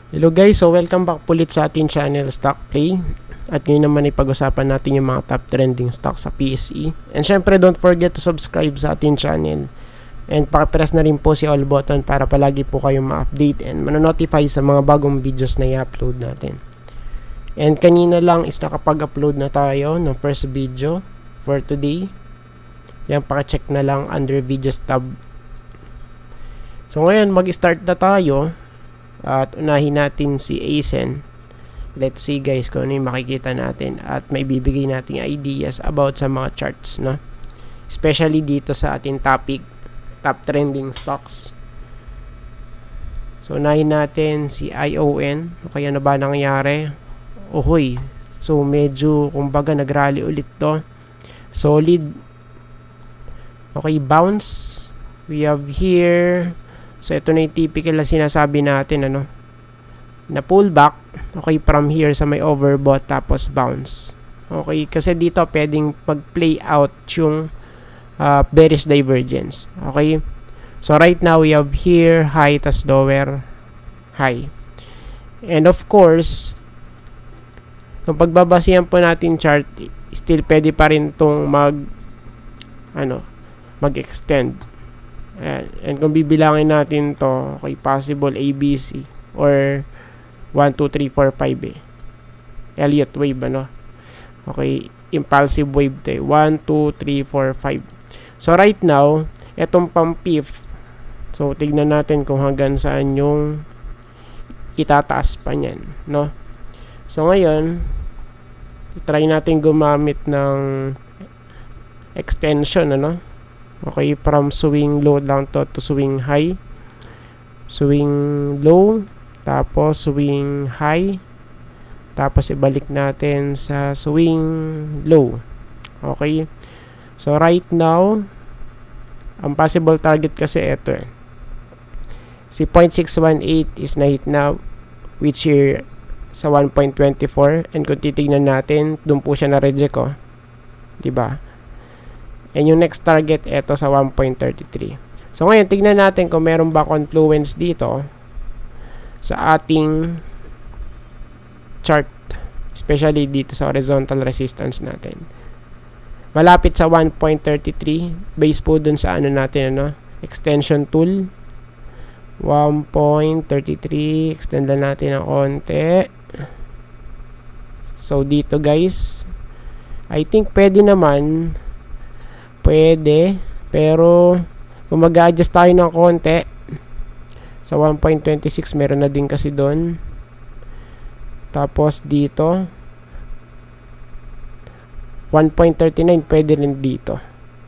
Hello guys, so welcome back ulit sa ating channel Stock Play. At ngayon naman ipag-usapan natin yung mga top trending stocks sa PSE. And syempre don't forget to subscribe sa ating channel. And pakipress na rin po si all button para palagi po kayong ma-update and manonotify sa mga bagong videos na i-upload natin. And kanina lang is nakapag-upload na tayo ng first video for today. Yan, pakicheck na lang under videos tab. So ngayon mag-start na tayo. At unahin natin si ASEN. Let's see guys kung ano yung makikita natin at may bibigay nating ideas about sa mga charts, no? Especially dito sa ating topic, top trending stocks. So unahin natin si ION. Okay, ano ba nangyari? Ohoy. So medyo kumbaga nagrally ulit to. Solid. Okay, bounce. We have here. So, ito na yung typical na sinasabi natin, ano, na pullback, okay, from here sa may overbought, tapos bounce. Okay, kasi dito, pwedeng mag-play out yung bearish divergence. Okay, so right now, we have here, high, tas lower, high. And of course, kung pagbabasihan po natin chart, still pwede pa rin itong mag-extend. And kung bibilangin natin to, okay, possible ABC or 1, 2, 3, 4, 5 Elliott wave, ano? Okay, impulsive wave to 1, 2, 3, 4, 5. So right now, etong pang-PIF, so tignan natin kung hanggang saan yung itataas pa niyan, no? So ngayon, try natin gumamit ng extension, ano? Okay, from swing low down to swing high. Swing low, tapos swing high, tapos ibalik natin sa swing low. Okay, so right now, ang possible target kasi ito si 0.618 is na-hit na, which here sa 1.24, and kung titignan natin, doon po siya na-reject, oh, diba? And yung next target, eto sa 1.33. So, ngayon, tignan natin kung meron ba confluence dito sa ating chart. Especially dito sa horizontal resistance natin. Malapit sa 1.33. Base po dun sa ano natin, ano? Extension tool. 1.33. Extend na natin ng konti. So, dito guys, I think pwede naman. Pwede, pero kung mag-adjust tayo ng konti sa 1.26, meron na din kasi doon. Tapos dito 1.39, pwede rin dito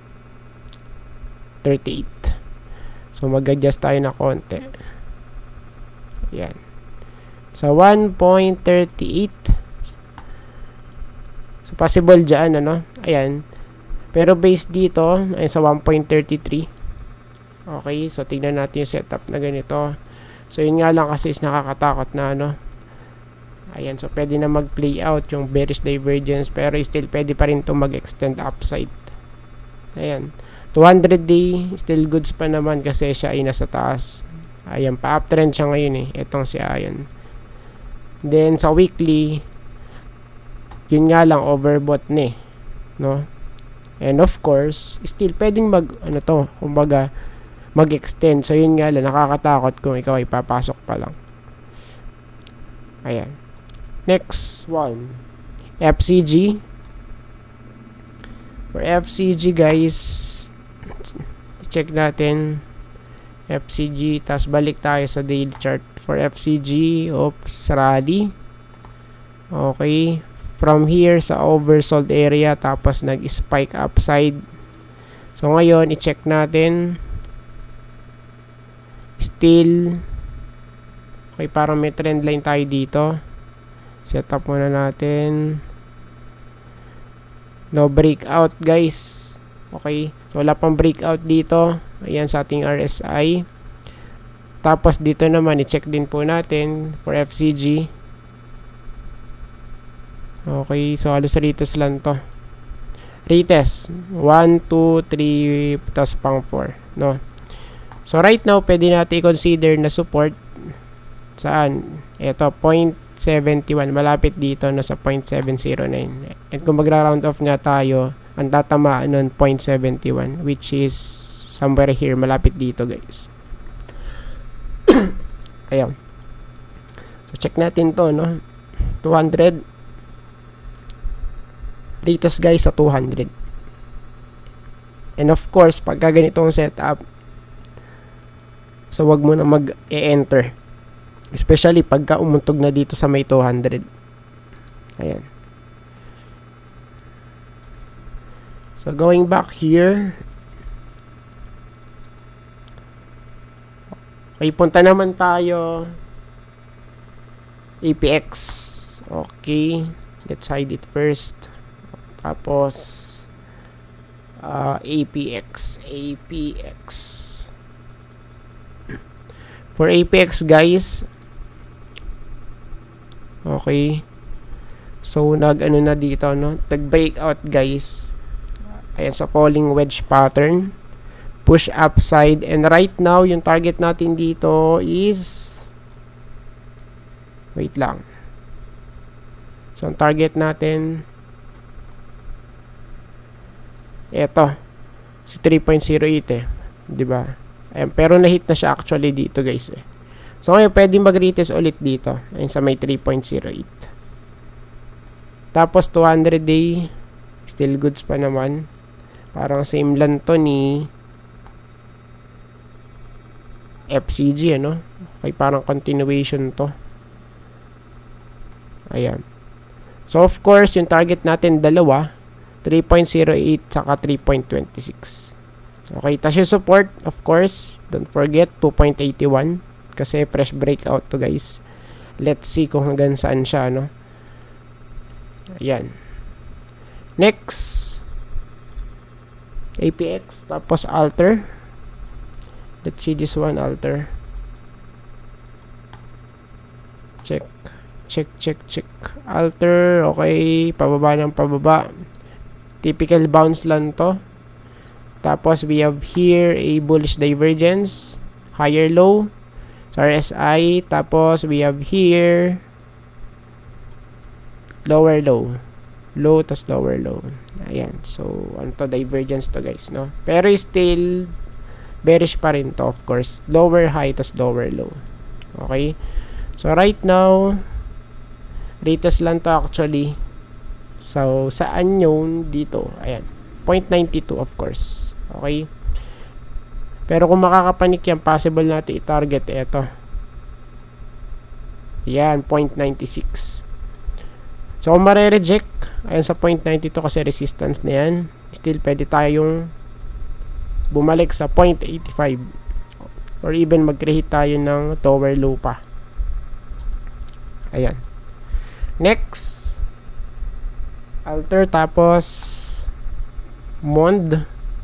38. So mag-adjust tayo ng konti. Ayan, sa 1.38. So possible dyan, ano, ayan. Pero base dito ay sa 1.33. Okay, so tingnan natin yung setup na ganito. So yun nga lang kasi is nakakatakot na, ano. Ayan, so pwede na mag-play out yung bearish divergence, pero still pwede pa rin to mag-extend upside. Ayan, 200 day still goods pa naman kasi siya ay nasa taas. Ayan, pa-uptrend siya ngayon Itong si Ion. Then sa weekly, yun nga lang, overbought no? And of course, still pwedeng kumbaga, mag-extend. So, yun nga lang, nakakatakot kung ikaw ay papasok pa lang. Ayan. Next one. FCG. For FCG, guys, check natin. FCG, tas balik tayo sa daily chart. For FCG, oops, rally. Okay. From here sa oversold area, tapos nag-spike upside. So ngayon, i-check natin. Still, okay, parang may trend line tayo dito. Set up muna natin. No breakout, guys. Okay, so wala pang breakout dito. Ayan sa ating RSI. Tapos dito naman, i-check din po natin for FCG. Okay, so halos retest lang to. Retest 1, 2, 3 tas pang 4, no? So right now pwede natin i-consider na support Saan? Ito, 0.71. Malapit dito, nasa 0.709. And kung magra-round off nga tayo, ang tatamaan nun 0.71, which is somewhere here, malapit dito, guys. Ayan. So, check natin to, no? 200. Retest, guys, sa 200. And of course, pagka ganitong setup, so wag mo na mag-e-enter. Especially pagka umuntog na dito sa may 200. Ayan. So, going back here. Okay, punta naman tayo. APX. Okay. Let's hide it first. Tapos, APX. For APX, guys. Okay. So, nag-ano na dito, no? Nag-breakout, guys. Ayan, sa falling wedge pattern. Push upside. And right now, yung target natin dito is... Wait lang. So, ang target natin... Eto. Si 3.08 eh. Diba? Ayan, pero na-hit na siya actually dito, guys eh. So, ngayon, pwede mag-retest ulit dito. Ayun, sa may 3.08. Tapos, 200 day. Still goods pa naman. Parang same lang to ni FCG, ano? Okay, parang continuation to. Ayan. So, of course, yung target natin dalawa. 3.08 saka 3.26. Okay, tas yung support, of course, don't forget, 2.81. Kasi fresh breakout to, guys. Let's see kung hanggang saan siya, no? Ayan. Next. APX. Tapos alter. Let's see this one, alter. Check. Alter. Okay. Pababa ng pababa. Typical bounce lang to. Tapos we have here a bullish divergence. Higher low. RSI, tapos we have here lower low, tas lower low. Ayan, so ano to, divergence to, guys, no? Pero still bearish pa rin to, of course. Lower high tas lower low. Okay, so right now retest lang to actually. So saan yun? Dito, ayan, 0.92 of course. Okay, pero kung makakapanik yan, possible natin i-target ito. Yan, 0.96. So, kung mare-reject, ayan sa 0.92 kasi resistance na yan, still pwede tayong bumalik sa 0.85. Or even mag-create tayo ng tower low pa. Ayan. Next. Alter, tapos Monde.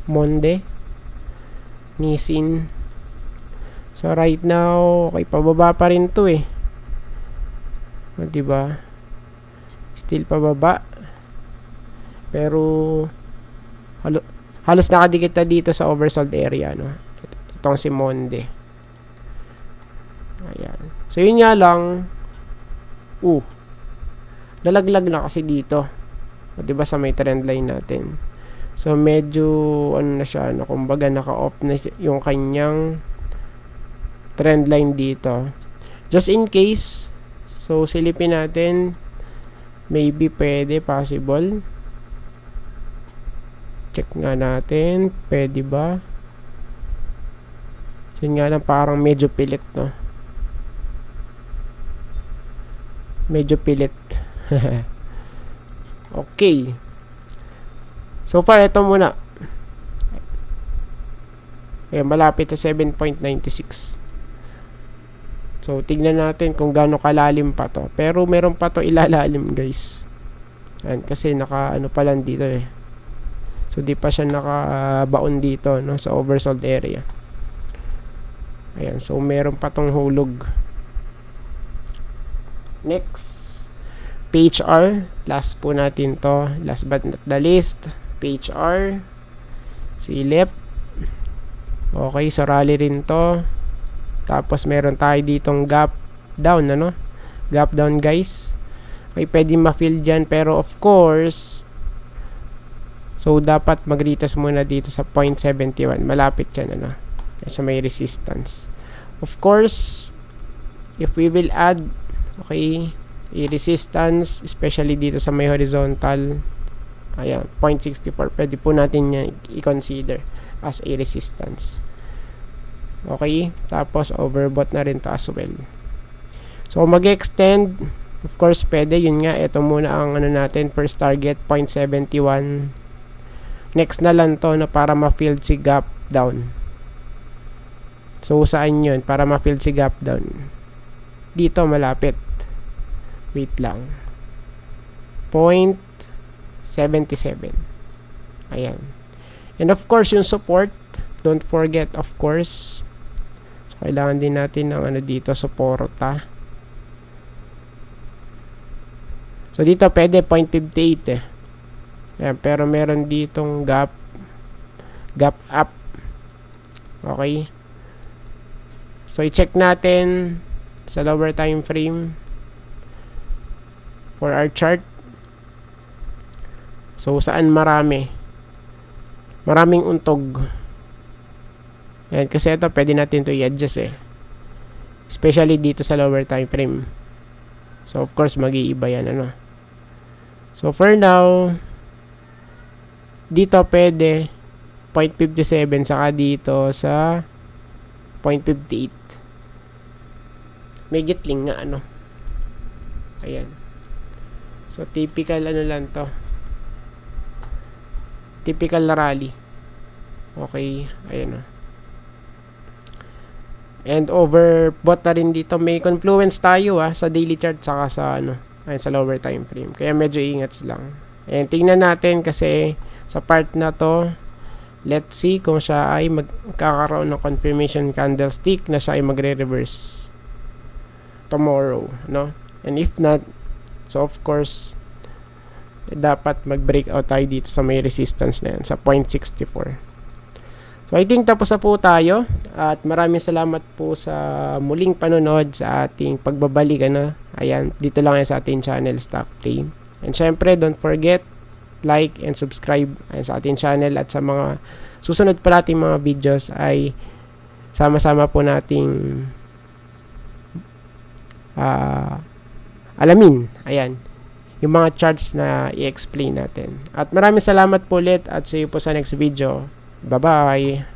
Nisin. So right now, okay, pababa pa rin to eh. O, diba? Still pababa. Pero halos nakadikit na dito sa oversold area, no? Itong si Monde. Ayan. So yun nga lang. Lalaglag na kasi dito. O, diba sa may trend line natin? So, medyo, ano na siya, no? Kumbaga, naka-off na yung kanyang trend line dito. Just in case, so, silipin natin, maybe pwede, possible. Check nga natin, pwede ba? So, yun nga lang, parang medyo pilit, no? Medyo pilit. Okay. So far, ito muna. Ayan, malapit sa 7.96. So, tignan natin kung gaano kalalim pa to. Pero meron pa to ilalalim, guys. Ayan, kasi naka-ano pa lang dito eh. So, di pa siya nakabaon dito, no, sa oversold area. Ayan, so meron pa tong hulog. Next. PHR. Last po natin to. Last but not the least. PHR, silip. Okay, so rally rin to. Tapos meron tayo ditong gap down, ano? Gap down, guys. Okay, pwede ma-fill dyan, pero of course, so dapat mag-retest muna dito sa 0.71. Malapit yan, ano? Sa may resistance. Of course, if we will add, okay, a resistance, especially dito sa may horizontal, ayan, 0.64, pwede po natin yan i-consider as a resistance. Okay, tapos overbought na rin to as well. So, mag-extend, of course, pwede, yun nga, ito muna ang ano natin, first target, 0.71. Next na lang to, na para ma-fill si gap down. So, saan yun? Para ma-fill si gap down. Dito, malapit. Wait lang. 0.77. Ayan. And of course, yung support, don't forget, of course. So, kailangan din natin ng ano dito, suporta. So, dito, pwede 0.58 eh. Ayan, pero meron ditong gap up. Okay. So, i-check natin sa lower time frame for our chart. So, saan maraming untog. Ayan, kasi ito, pwede natin to i-adjust eh. Especially dito sa lower time frame. So, of course, mag-iiba yan, ano. So, for now, dito pwede 0.57, saka dito sa 0.58. May gitling nga, ano. Ayan. So, typical, ano lang to. Typical rally. Okay. Ayan, o. And overbought na rin dito. May confluence tayo, sa daily chart, saka sa, ano, ayun, sa lower time frame. Kaya medyo ingat lang. And tingnan natin kasi sa part na to, let's see kung siya ay magkakaroon ng confirmation candlestick na siya ay magre-reverse tomorrow, no? And if not, so of course, dapat mag-breakout tayo dito sa may resistance na yan, sa 0.64. So, I think tapos na po tayo. At maraming salamat po sa muling panonood sa ating pagbabalik. Ano? Ayan, dito lang yan sa ating channel, Stock Play. And syempre, don't forget, like and subscribe sa ating channel. At sa mga susunod pa nating mga videos ay sama-sama po nating alamin. Ayan, yung mga charts na i-explain natin. At maraming salamat po ulit at see you po sa next video. Bye-bye!